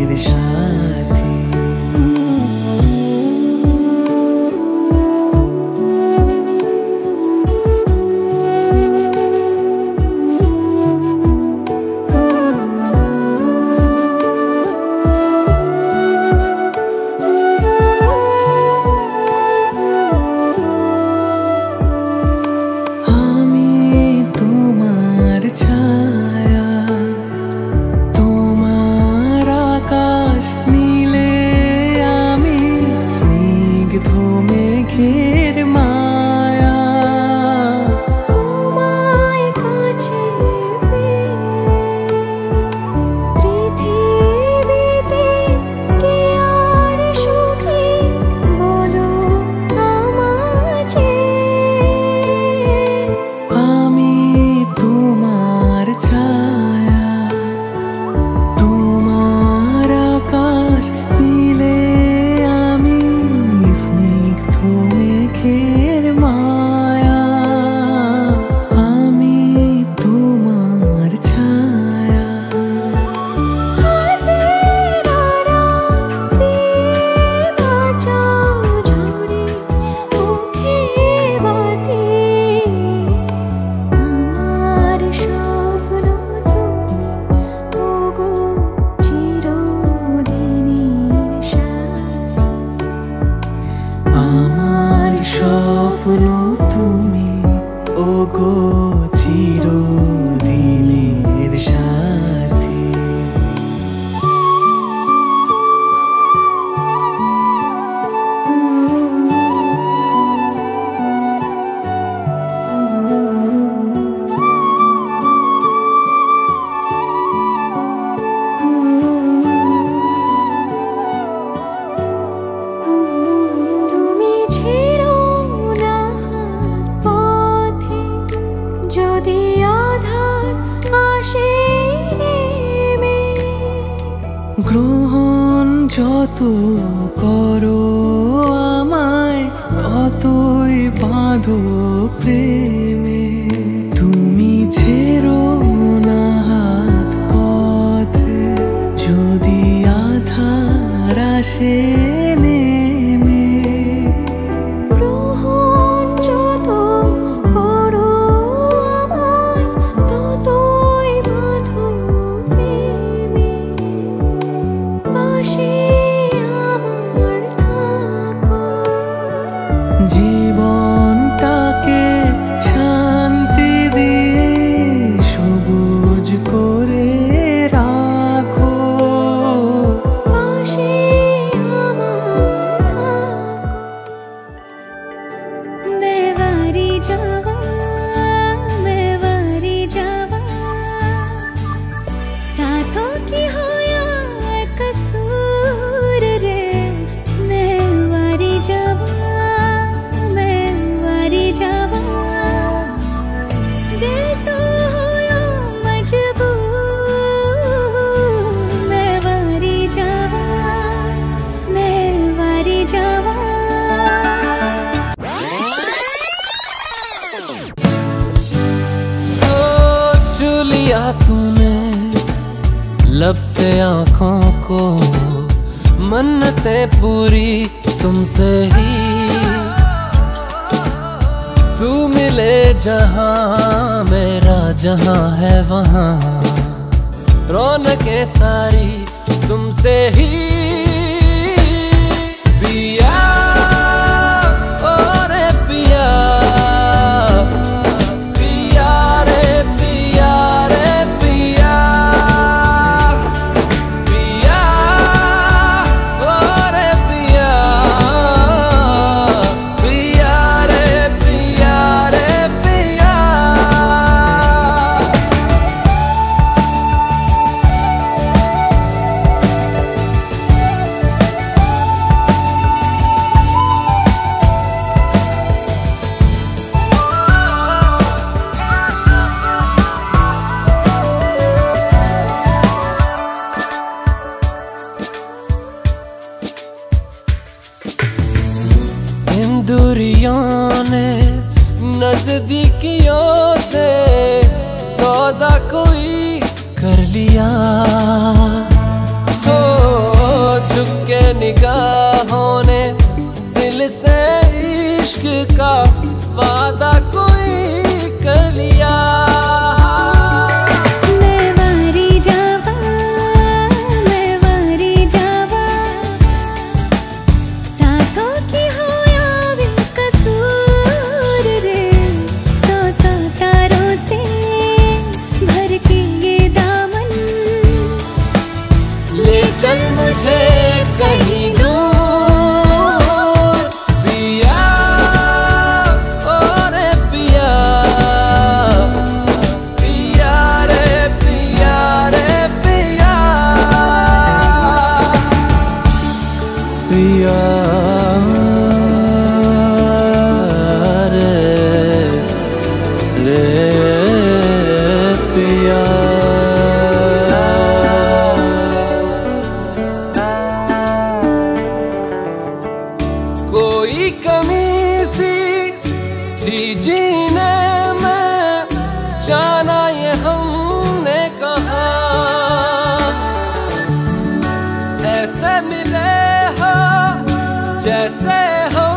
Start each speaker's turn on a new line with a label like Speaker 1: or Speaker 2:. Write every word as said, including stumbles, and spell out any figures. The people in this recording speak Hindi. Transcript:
Speaker 1: साथी। গ্রহণ যত করো আমায় ততই বাঁধো প্রেমে। তুমি ছেড়ো না হাত পথে যদি আধার আসে নেমে।
Speaker 2: গ্রহণ যত করো আমায় ততই বাঁধো প্রেমে। পাশে আমার থাকো,
Speaker 1: জীবনটাকে শান্তি দিয়ে সবুজ করে রাখো।
Speaker 2: পাশে আমার থাকো। मैं वारी जावा, मैं वारी जावा, साथों की हो या कसूर रे। मैं वारी जावा, मैं वारी जावा, दिल तो हो या मजबूर। मैं वारी जावा, मैं वारी जावा।
Speaker 3: छू लिया तूने लब से आँखों को, मन्नतें पूरी तुमसे ही। तू मिले जहाँ मेरा जहाँ है वहाँ, रौनकें सारी तुमसे ही। पिया ओ रे पिया, पिया रे पिया रे पिया, पिया ओ रे पिया, पिया रे पिया रे पिया। इन दूरियों ने नजदीकियों से सौदा कोई कर लिया। हो वादा कोई कर लिया।
Speaker 2: मैं वारी जावा, मैं वारी जावा, साथों की हो या भी कसूर रे, सौ सौ तारों से भर के ये दामन,
Speaker 3: ले चल मुझे कहीं दूर पिया, ओ रे पिया, पिया रे पिया रे पिया, पिया रे रे पिया। कोई कमी सी थी जीने में, जाना ये हमने कहा, ऐसे मिले हो जैसे हो